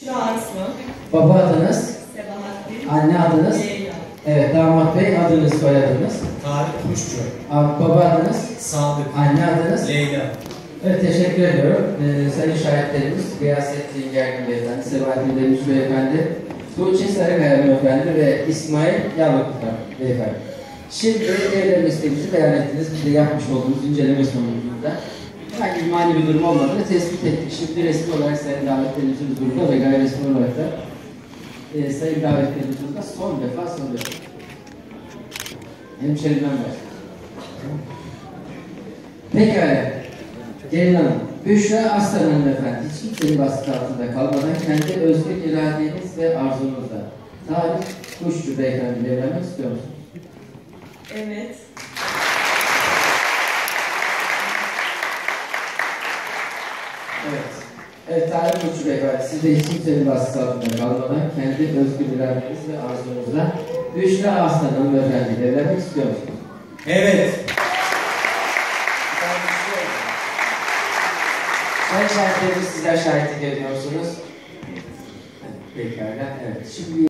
Arslan. Baba adınız? Sebahattin. Anne adınız? Leyla. Evet, damat bey adınız, soyadınız? Tarık Kuşçu. Baba adınız? Sadık. Anne adınız? Leyla. Evet, teşekkür ediyorum. Sayın şahitlerimiz, Gıyasettin Gergin Beyefendi, Sebahattin Demirci Beyefendi, Tuğçe Sarıkaya Beyefendi ve İsmail Yavrukutan Beyefendi. Şimdi evlenme isteğimizi beyan ettiniz. Biz de yapmış olduğumuz inceleme sonucunda herhangi bir mani bir durum olmadığını tespit ettik. Şimdi resmi olarak sayın davetlerimizin huzurunda ve gayri resmi olarak da sayın davetlerimizin huzurunda son defa soruyorum. Hemşerimden başlayalım. Pekala. Gelin Hanım, Büşra Aslan Hanımefendi hiç kimsenin baskı altında kalmadan kendi özgür iradeniz ve arzunuzla Tarık Kuşçu Beyefendi evlenmek istiyor musunuz? Evet. Evet. Evet, Tarık Kuşçu Beyefendi, siz de hiç kimsenin baskı altında kalmadan kendi özgür iradeniz ve arzunuzla Büşra Aslan Hanımefendi evlenmek istiyor musunuz? Evet. Sayın şahitlerimiz, sizler şahitlik ediyorsunuz. Pekala, evet. Şimdi